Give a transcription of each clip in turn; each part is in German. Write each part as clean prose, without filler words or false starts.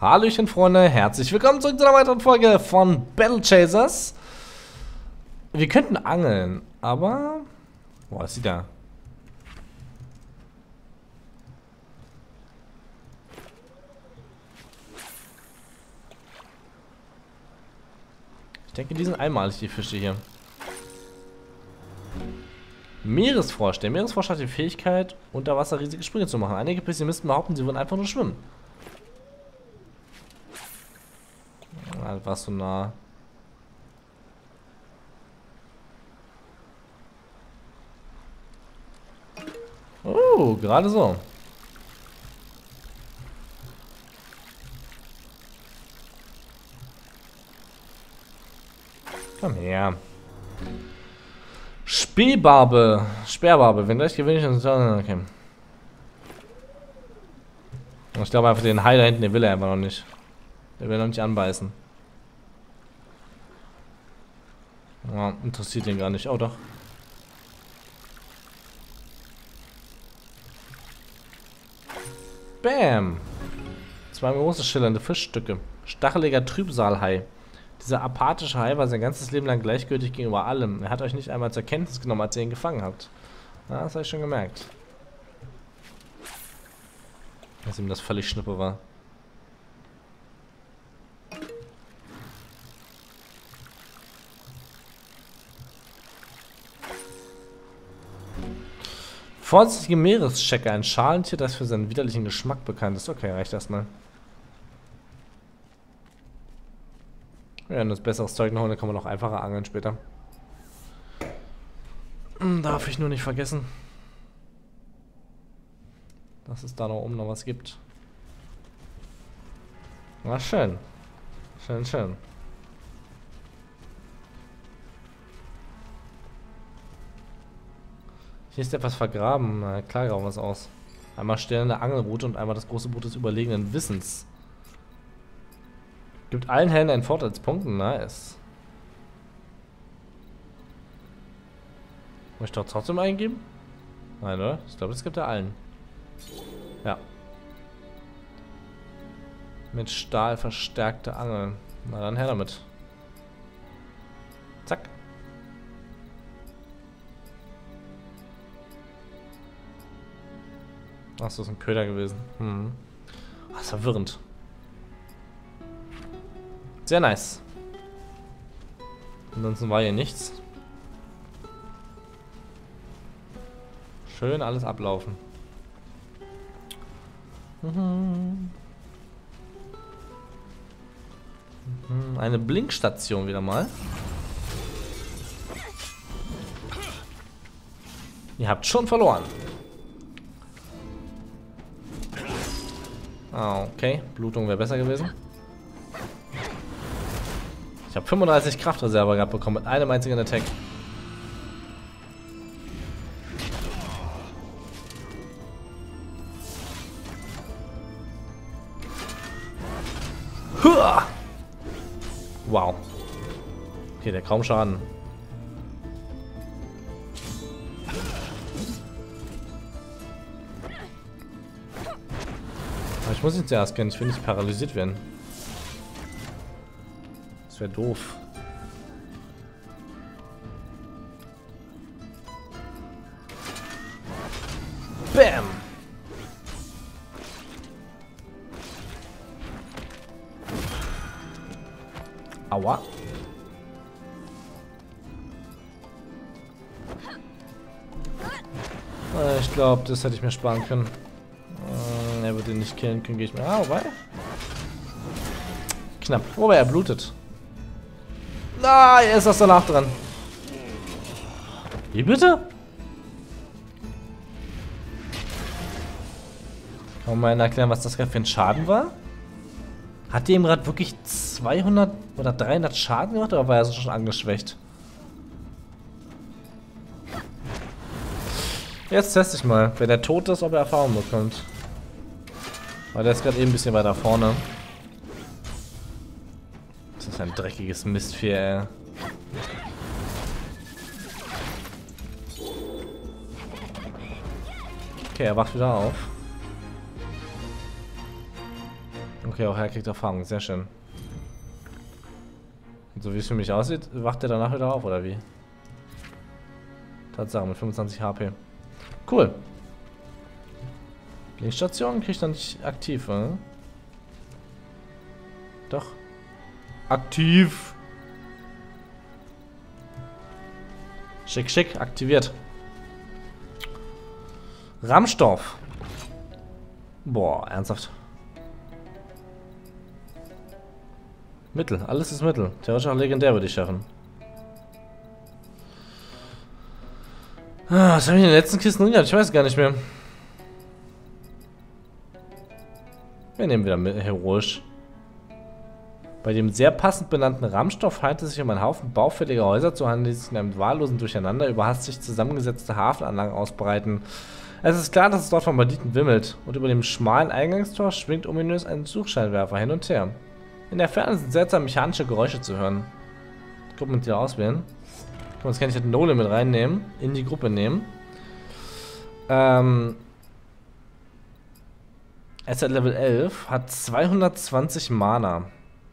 Hallöchen Freunde, herzlich willkommen zurück zu einer weiteren Folge von Battle Chasers. Wir könnten angeln, aber... Boah, ist sie da? Ich denke, die sind einmalig, die Fische hier. Meeresfrosch. Der Meeresfrosch hat die Fähigkeit, unter Wasser riesige Sprünge zu machen. Einige Pessimisten behaupten, sie würden einfach nur schwimmen. Ah, das war so nah. Oh, gerade so. Komm her. Spähbarbe. Sperrbarbe. Wenn gleich gewinne ich, dann... Okay. Ich glaube einfach, den Hai da hinten, den will er einfach noch nicht. Der will noch nicht anbeißen. Ja, interessiert ihn gar nicht. Oh, doch. Bam! 2 große schillernde Fischstücke. Stacheliger Trübsalhai. Dieser apathische Hai war sein ganzes Leben lang gleichgültig gegenüber allem. Er hat euch nicht einmal zur Kenntnis genommen, als ihr ihn gefangen habt. Ja, das habe ich schon gemerkt. Dass ihm das völlig schnuppe war. Vorsichtige Meereschecker, ein Schalentier, das für seinen widerlichen Geschmack bekannt ist. Okay, reicht erstmal. Ja, wenn das besseres Zeug noch holen, dann kann man noch einfacher angeln später. Darf ich nur nicht vergessen, dass es da noch oben noch was gibt. Na schön. Schön, schön. Hier ist etwas vergraben. Na klar, graben wir es aus. Einmal stellende Angelroute und einmal das große Boot des überlegenen Wissens. Gibt allen Helden einen Vorteilspunkt. Nice. Muss ich doch trotzdem eingeben? Nein, oder? Ich glaube, das gibt er allen. Ja. Mit Stahl verstärkte Angeln. Na dann her damit. Zack. Ach, das ist ein Köder gewesen. Das ist verwirrend. Sehr nice. Ansonsten war hier nichts. Schön alles ablaufen. Eine Blinkstation wieder mal. Ihr habt schon verloren. Ah, okay. Blutung wäre besser gewesen. Ich habe 35 Kraftreserve gehabt bekommen mit einem einzigen Attack. Huah! Wow. Okay, der kaum Schaden. Aber ich muss ihn zuerst kennen, ich will nicht paralysiert werden. Das wäre doof. Bam! Aua. Ich glaube, das hätte ich mir sparen können. Er wird ihn nicht killen können, gehe ich mir. Ah, wobei. Knapp. Wobei er blutet. Na, er ist das danach dran. Wie bitte? Kann man mal erklären, was das gerade für ein Schaden war? Hat die ihm gerade wirklich 200 oder 300 Schaden gemacht oder war er so schon angeschwächt? Jetzt teste ich mal, wenn er tot ist, ob er Erfahrung bekommt. Weil der ist gerade eben ein bisschen weiter vorne. Das ist ein dreckiges Mistvieh, ey. Okay, er wacht wieder auf. Okay, auch er kriegt Erfahrung. Sehr schön. Und so wie es für mich aussieht, wacht er danach wieder auf, oder wie? Tatsache, mit 25 HP. Cool. Linkstation kriege ich dann nicht aktiv, ne? Doch. Aktiv. Schick, schick, aktiviert. Rammstoff. Boah, ernsthaft. Mittel, alles ist Mittel. Theoretisch auch legendär würde ich schaffen. Ah, was habe ich in den letzten Kisten drin gehabt? Ich weiß gar nicht mehr. Wir nehmen wieder mit heroisch. Bei dem sehr passend benannten Rammstoff handelt es sich um einen Haufen baufälliger Häuser zu handeln, die sich in einem wahllosen Durcheinander über hastig zusammengesetzte Hafenanlagen ausbreiten. Es ist klar, dass es dort von Banditen wimmelt, und über dem schmalen Eingangstor schwingt ominös ein Suchscheinwerfer hin und her. In der Ferne sind seltsame mechanische Geräusche zu hören. Gruppenmitglieder auswählen. Guck mal, jetzt kann ich den Nolan mit reinnehmen, in die Gruppe nehmen. Er ist at Level 11, hat 220 Mana.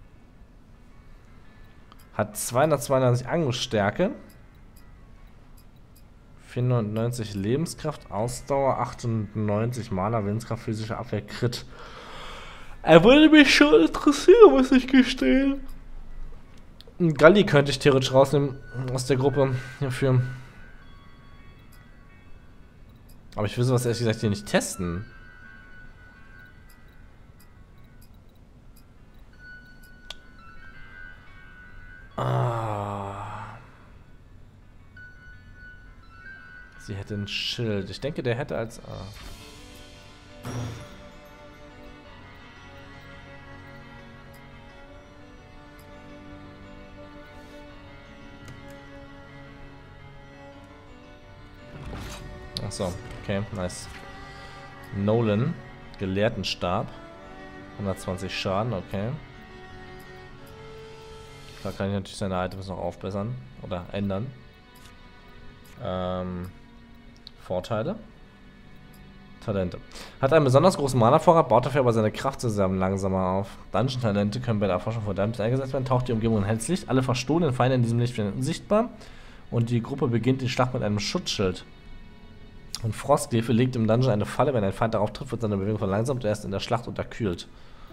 Hat 292 Angriffsstärke. 490 Lebenskraft, Ausdauer, 98 Mana, Willenskraft, physische Abwehr, Crit. Er würde mich schon interessieren, muss ich gestehen. Einen Galli könnte ich theoretisch rausnehmen aus der Gruppe hierfür. Aber ich will sowas ehrlich gesagt hier nicht testen. Sie hätte ein Schild. Ich denke, der hätte als... Achso, okay, nice. Nolan, Gelehrtenstab. 120 Schaden, okay. Da kann ich natürlich seine Items noch aufbessern oder ändern. Vorteile. Talente. Hat einen besonders großen Mana-Vorrat, baut dafür aber seine Kraftreserven langsamer auf. Dungeon-Talente können bei der Erforschung von Dungeons eingesetzt werden, taucht die Umgebung in helles Licht. Alle verstohlenen Feinde in diesem Licht werden unsichtbar. Und die Gruppe beginnt die Schlacht mit einem Schutzschild. Und Frostgräfe legt im Dungeon eine Falle. Wenn ein Feind darauf trifft, wird seine Bewegung verlangsamt und er ist in der Schlacht unterkühlt.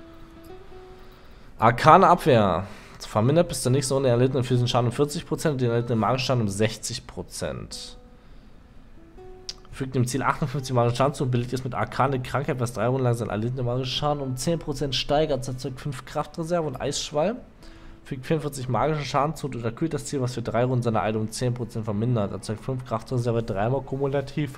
Arkane Abwehr. Vermindert bis zur nächsten Runde erlittenen physischen Schaden um 40% und den erlittenen magischen Schaden um 60%. Fügt dem Ziel 58 magischen Schaden zu und belegt es mit Arkane Krankheit, was 3 Runden lang seinen erlittenen magischen Schaden um 10% steigert, erzeugt 5 Kraftreserve und Eisschwall. Fügt 44 magischen Schaden zu und unterkühlt das Ziel, was für 3 Runden seine Eile um 10% vermindert. Erzeugt 5 Kraftreserve, 3-mal kumulativ.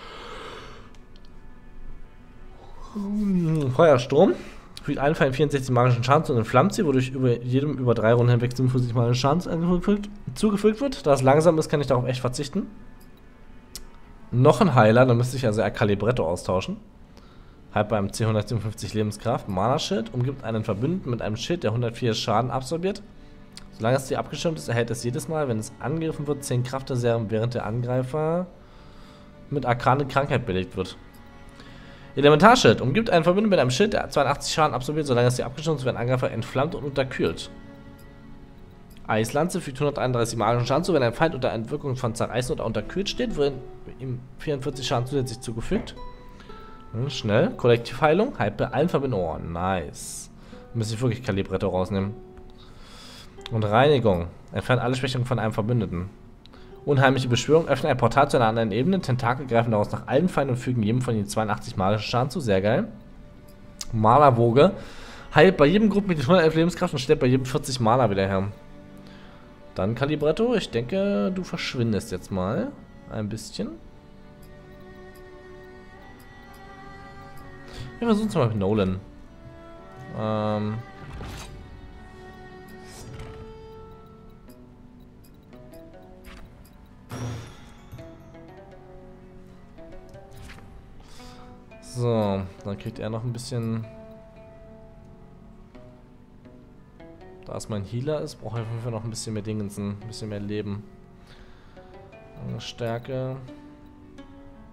Feuersturm. Fügt allen Feinden 64 magischen Schaden zu und entflammt sie, wodurch jedem über 3 Runden hinweg 47 magischen Schaden zugefügt wird. Da es langsam ist, kann ich darauf echt verzichten. Noch ein Heiler, dann müsste ich also Calibretto austauschen. Halt beim C157 Lebenskraft. Mana-Schild umgibt einen Verbündeten mit einem Schild, der 104 Schaden absorbiert. Solange es hier abgeschirmt ist, erhält es jedes Mal, wenn es angegriffen wird, 10 Kraftreserven, während der Angreifer mit Arkane Krankheit belegt wird. Elementarschild umgibt einen Verbündeten mit einem Schild, der 82 Schaden absorbiert, solange es hier abgeschirmt ist, wenn ein Angreifer entflammt und unterkühlt. Eislanze fügt 131 magischen Schaden zu, wenn ein Feind unter Einwirkung von Zerreißen oder unterkühlt steht, wird ihm 44 Schaden zusätzlich zugefügt. Schnell. Kollektivheilung. Halt bei allen Verbindungen. Oh, nice. Müsste ich wirklich Calibretto rausnehmen. Und Reinigung. Entfernt alle Schwächungen von einem Verbündeten. Unheimliche Beschwörung. Öffnet ein Portal zu einer anderen Ebene. Tentakel greifen daraus nach allen Feinden und fügen jedem von ihnen 82 magischen Schaden zu. Sehr geil. Mana-Woge. Heilt bei jedem Gruppen mit 111 Lebenskraft und stellt bei jedem 40 Mana wieder her. Dann Calibretto. Ich denke, du verschwindest jetzt mal. Ein bisschen. Wir versuchen es mal mit Nolan. So, dann kriegt er noch ein bisschen. Da es mein Healer ist, brauche ich auf jeden Fall noch ein bisschen mehr Dingensen, ein bisschen mehr Leben. Stärke.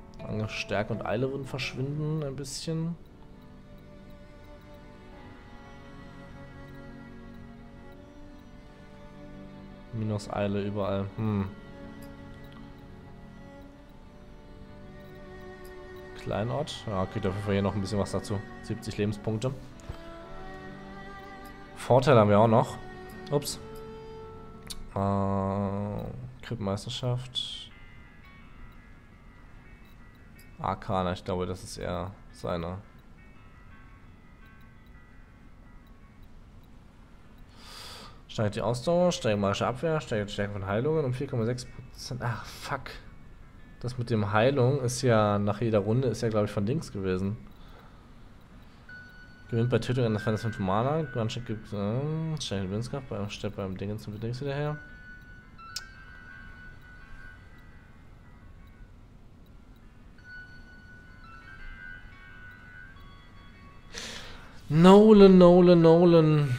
Stärke und Eile würden verschwinden ein bisschen. Minuseile überall. Kleinort. Ja, kriegt auf jeden Fall hier noch ein bisschen was dazu. 70 Lebenspunkte. Vorteil haben wir auch noch. Ups. Krippmeisterschaft. Arcana, ich glaube, das ist eher seine. Steigt die Ausdauer, steigt magische Abwehr, steigt die Stärke von Heilungen um 4,6%. Ach, fuck. Das mit dem Heilung ist ja nach jeder Runde, ist ja, glaube ich, von Dings gewesen. Gewinnt bei Tötung an das Feindes 5 Mana. Grundstück gibt steigt die Willenskraft, stellt beim Dingens zum Dings wieder her. Nolan.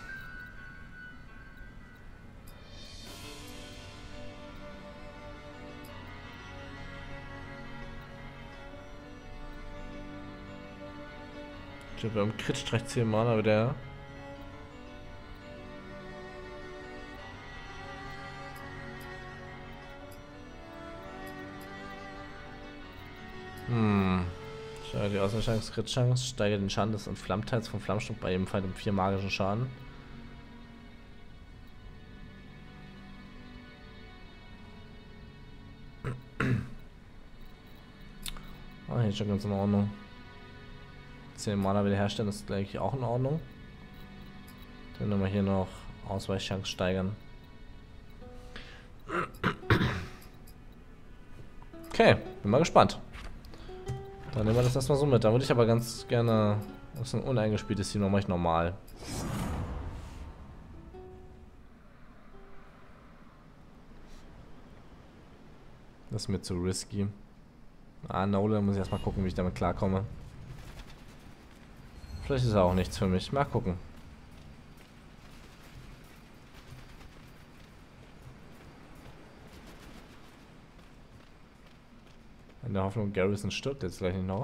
Ich habe beim Crit-Streich 10 Mana wieder. Steigert die Ausweichchance, Crit-Chance, steigert den Schaden des Entflammtheits vom Flammstumpf bei jedem Feind um 4 magischen Schaden. Ah, hier ist schon ganz in Ordnung. 10 Mana wiederherstellen ist gleich auch in Ordnung. Dann nehmen wir hier noch Ausweichchance steigern. Okay, bin mal gespannt. Dann nehmen wir das erstmal so mit. Da würde ich aber ganz gerne. Das ist ein uneingespieltes Team, dann mache ich normal. Das ist mir zu risky. Nolan muss ich erstmal gucken, wie ich damit klarkomme. Vielleicht ist er auch nichts für mich. Mal gucken. In der Hoffnung, Garrison stirbt jetzt gleich nicht noch.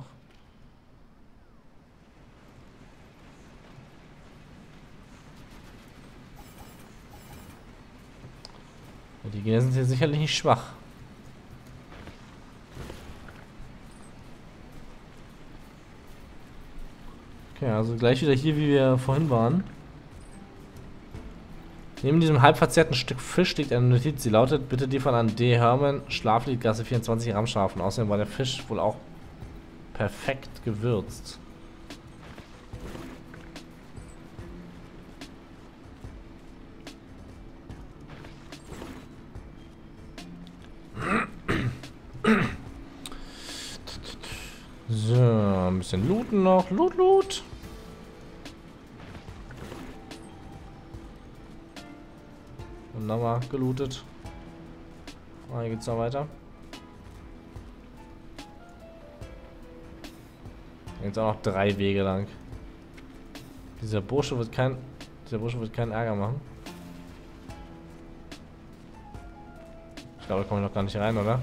Die Gegner sind hier sicherlich nicht schwach. Okay, also gleich wieder hier, wie wir vorhin waren. Neben diesem halb verzerrten Stück Fisch liegt eine Notiz, die lautet: Bitte die von an D. Hermann, Schlaflied, Gasse 24, Ramschafen. Außerdem war der Fisch wohl auch perfekt gewürzt. So, ein bisschen looten noch. Loot. Und nochmal gelootet. Ah, hier geht's noch weiter. Jetzt auch noch 3 Wege lang. Dieser Bursche wird keinen Ärger machen. Ich glaube, da komme ich noch gar nicht rein, oder?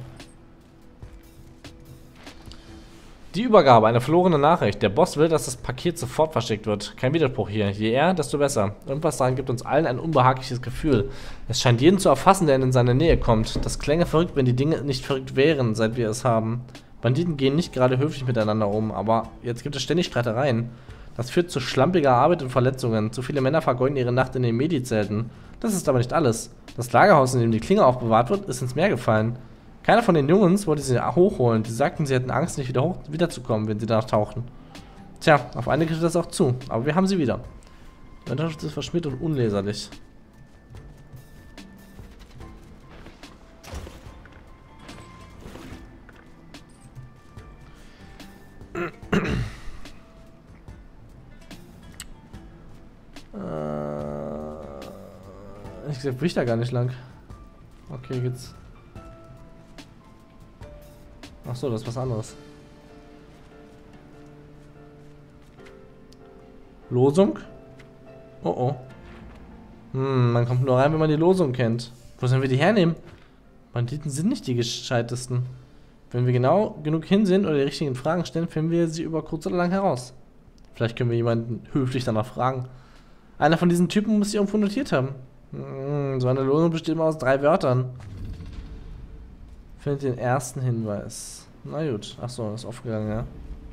Die Übergabe, eine verlorene Nachricht. Der Boss will, dass das Paket sofort verschickt wird. Kein Widerspruch hier. Je eher, desto besser. Irgendwas daran gibt uns allen ein unbehagliches Gefühl. Es scheint jeden zu erfassen, der in seine Nähe kommt. Das klänge verrückt, wenn die Dinge nicht verrückt wären, seit wir es haben. Banditen gehen nicht gerade höflich miteinander um, aber jetzt gibt es ständig Streitereien. Das führt zu schlampiger Arbeit und Verletzungen. Zu viele Männer vergeuden ihre Nacht in den Medi-Zelten. Das ist aber nicht alles. Das Lagerhaus, in dem die Klinge aufbewahrt wird, ist ins Meer gefallen. Keiner von den Jungs wollte sie hochholen. Die sagten, sie hätten Angst, nicht wiederzukommen, wenn sie danach tauchten. Tja, auf eine trifft das auch zu. Aber wir haben sie wieder. Die Unterschrift ist verschmiert und unleserlich. Ich will ich da gar nicht lang. Okay, geht's. Achso, das ist was anderes. Losung? Oh oh. Man kommt nur rein, wenn man die Losung kennt. Wo sollen wir die hernehmen? Banditen sind nicht die gescheitesten. Wenn wir genau genug hinsehen oder die richtigen Fragen stellen, finden wir sie über kurz oder lang heraus. Vielleicht können wir jemanden höflich danach fragen. Einer von diesen Typen muss sie irgendwo notiert haben. So eine Lösung besteht immer aus 3 Wörtern. Findet den ersten Hinweis. Na gut. Achso, ist aufgegangen, ja.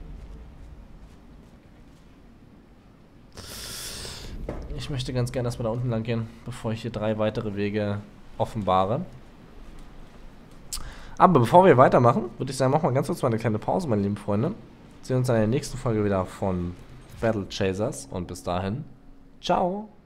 Ich möchte ganz gerne erstmal da unten lang gehen, bevor ich hier 3 weitere Wege offenbare. Aber bevor wir weitermachen, würde ich sagen, machen wir ganz kurz mal eine kleine Pause, meine lieben Freunde. Wir sehen uns dann in der nächsten Folge wieder von Battle Chasers und bis dahin, ciao!